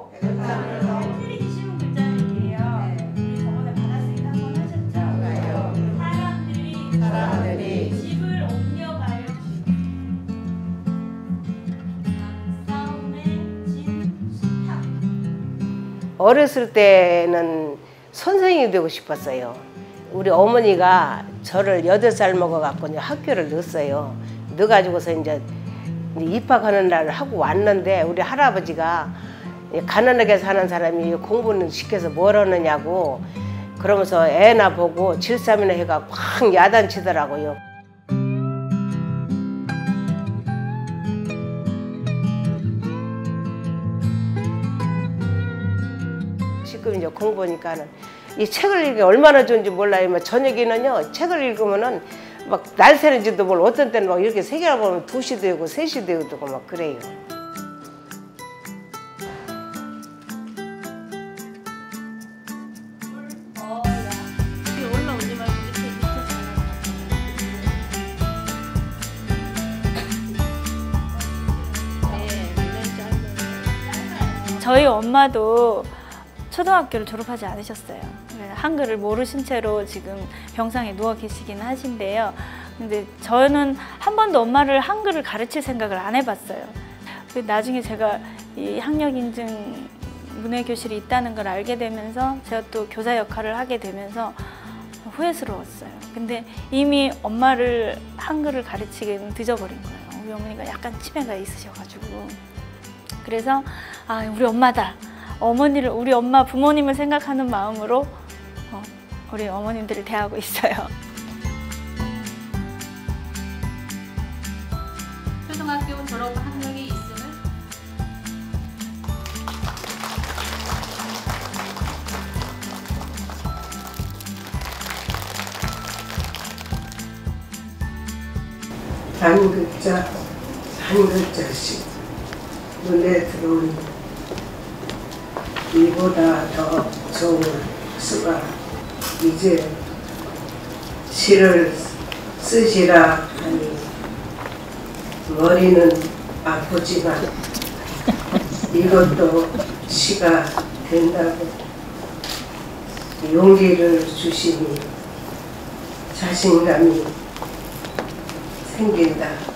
하고 틀리기 쉬운 글자들이에요. 우리 저번에 받았으니까 한번 하셨죠? 사람들이 집을 옮겨가요. 싸움에 진 수탉. 어렸을 때는 선생님이 되고 싶었어요. 우리 어머니가 저를 8살 먹어갖고 이제 학교를 넣었어요. 넣어가지고서 이제 입학하는 날 하고 왔는데 우리 할아버지가 가난하게 사는 사람이 공부는 시켜서 뭘 하느냐고 그러면서 애나 보고 질삼이나 해갖고 확 야단치더라고요. 지금 이제 공부하니까는 이 책을 읽기 얼마나 좋은지 몰라요. 막 저녁에는요 책을 읽으면은 막 날 새는지도 몰라. 어떤 때는 막 이렇게 세 개나 보면 2시 되고 3시 되고 막 그래요. 올라오지 말고 밑에 저희 엄마도 초등학교를 졸업하지 않으셨어요. 한글을 모르신 채로 지금 병상에 누워 계시긴 하신데요. 근데 저는 한 번도 엄마를 한글을 가르칠 생각을 안 해봤어요. 나중에 제가 이 학력인증 문해교실이 있다는 걸 알게 되면서 제가 또 교사 역할을 하게 되면서 후회스러웠어요. 근데 이미 엄마를 한글을 가르치기는 늦어버린 거예요. 우리 어머니가 약간 치매가 있으셔가지고. 그래서 아, 우리 엄마다. 어머니를, 우리 엄마 부모님을 생각하는 마음으로 우리 어머님들을 대하고 있어요. 초등학교 졸업 학력이 있음을 한 글자 한 글자씩 눈에 들어오는 이보다 더 좋은 수가 이제 시를 쓰시라 하니 머리는 아프지만 이것도 시가 된다고 용기를 주시니 자신감이 생긴다.